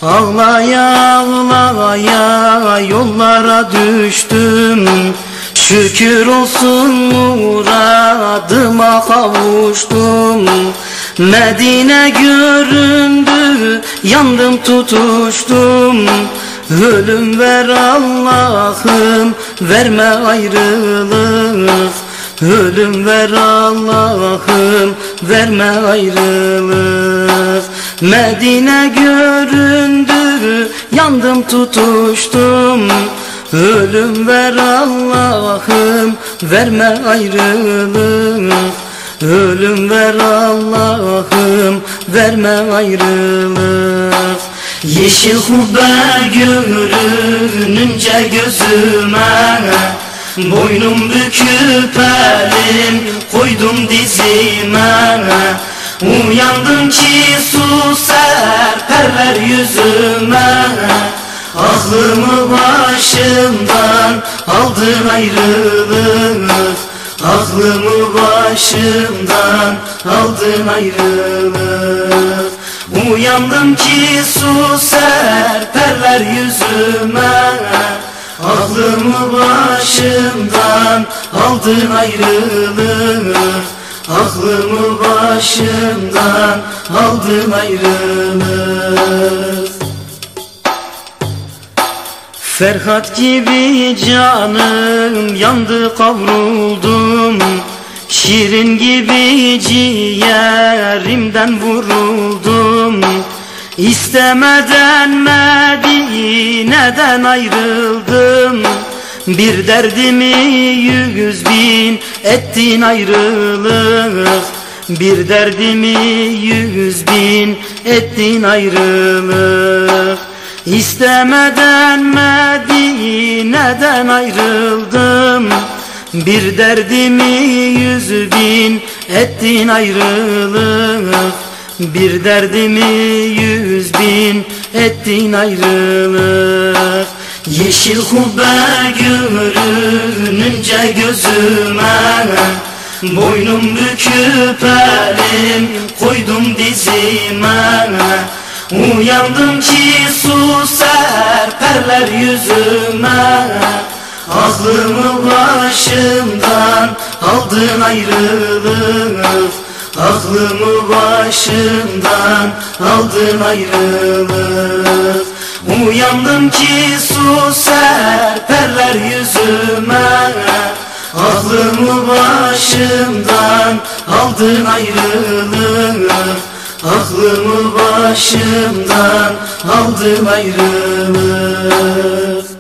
Ağlaya ağlaya yollara düştüm. Şükür olsun muradıma kavuştum. Medine göründü, yandım tutuştum. Ölüm ver Allah'ım, verme ayrılık. Ölüm ver Allah'ım, verme ayrılık. Medine göründü, yandım tutuştum. Ölüm ver Allah'ım, verme ayrılık. Ölüm ver Allah'ım, verme ayrılık. Yeşil kubbe görününce gözüme, boynum büküp elim koydum dizime. Uyandım ki su serperler yüzüme. Aklımı başımdan aldın ayrılık. Aklımı başımdan aldın ayrılık. Uyandım ki su serperler yüzüme. Aklımı başımdan aldın ayrılık. Aklımı başımdan aldın ayrılık. Ferhat gibi canım yandı kavruldum. Şirin gibi ciğerimden vuruldum. İstemeden Medine'den ayrıldım. Bir derdimi 100.000 ettin ayrılık. Bir derdimi 100.000 ettin ayrılık. İstemeden Medine'den ayrıldım. Bir derdimi 100.000 ettin ayrılık. Bir derdimi 100.000 ettin ayrılık. Yeşil kubbe görününce gözüme, boynum büküp elim koydum dizime. Uyandım ki su serperler yüzüme. Aklımı başımdan aldın ayrılık. Aklımı başımdan aldın ayrılık. Uyandım ki su serperler yüzüme. Aklımı başımdan aldın ayrılık. Aklımı başımdan aldın ayrılık.